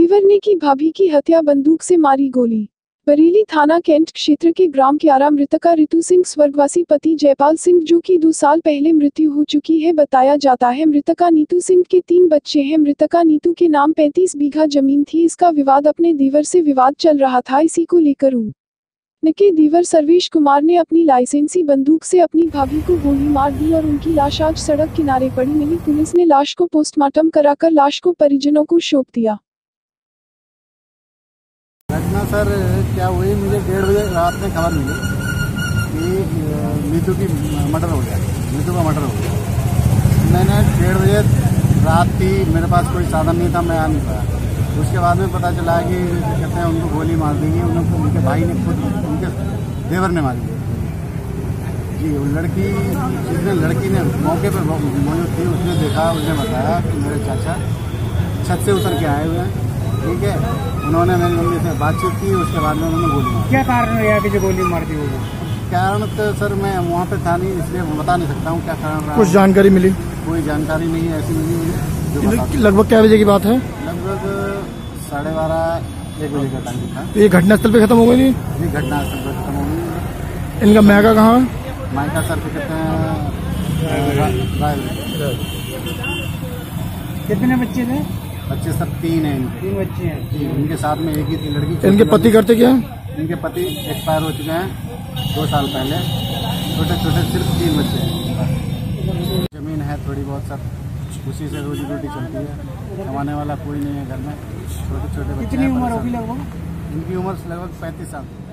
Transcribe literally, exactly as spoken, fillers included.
दीवर ने की भाभी की हत्या, बंदूक से मारी गोली। बरेली थाना कैंट क्षेत्र के ग्राम क्यारा मृतका ऋतु सिंह स्वर्गवासी पति जयपाल सिंह, जो कि दो साल पहले मृत्यु हो चुकी है, बताया जाता है। मृतका नीतू सिंह के तीन बच्चे हैं। मृतका नीतू के नाम पैंतीस बीघा जमीन थी। इसका विवाद अपने दीवर से विवाद चल रहा था। इसी को लेकर उनके दीवर सर्वेश कुमार ने अपनी लाइसेंसी बंदूक से अपनी भाभी को गोली मार दी और उनकी लाश आज सड़क किनारे पड़ी मिली। पुलिस ने लाश को पोस्टमार्टम कराकर लाश को परिजनों को सौंप दिया। घटना सर क्या हुई, मुझे डेढ़ बजे रात में खबर मिली कि नीतू की मर्डर हो गया, नीतू का मर्डर हो गया। मैंने डेढ़ बजे रात थी, मेरे पास कोई साधन नहीं था, मैं आ नहीं पाया। उसके बाद में पता चला कि कहते हैं उनको गोली मार देंगी। उनको उनके भाई ने खुद, उनके देवर ने मारी जी। वो लड़की, जिसने लड़की ने मौके पर मौजूद थी, उसने देखा, उसने बताया कि मेरे चाचा छत से उतर के आए हुए हैं, ठीक है। उन्होंने मेरी मम्मी से बातचीत की, उसके बाद में उन्होंने गोली मारी। क्या कारण है कि जो गोली मार दी होगी? कारण तो सर मैं वहाँ पे था नहीं, इसलिए बता नहीं सकता हूँ क्या कारण रहा। कुछ जानकारी मिली? कोई जानकारी नहीं ऐसी मिली मुझे। लगभग क्या बजे की बात है? लगभग साढ़े बारह एक बजे का टाइम था। ये घटनास्थल पे खत्म हो गई? ये घटनास्थल पे खत्म हो गई। इनका मायका कहाँ है? मायका सर पे कहते हैं राय। कितने बच्चे थे? बच्चे सब तीन हैं। तीन बच्चे हैं जी। इनके साथ में एक ही थी लड़की। इनके पति करते क्या? इनके पति एक्सपायर हो चुके हैं दो साल पहले। छोटे छोटे सिर्फ तीन बच्चे हैं। जमीन है थोड़ी बहुत सर, उसी से रोजी रोटी चलती है। कमाने वाला कोई नहीं है घर में। छोटे छोटे बच्चे। कितनी उम्र होगी लगभग? इनकी उम्र लगभग पैंतीस साल।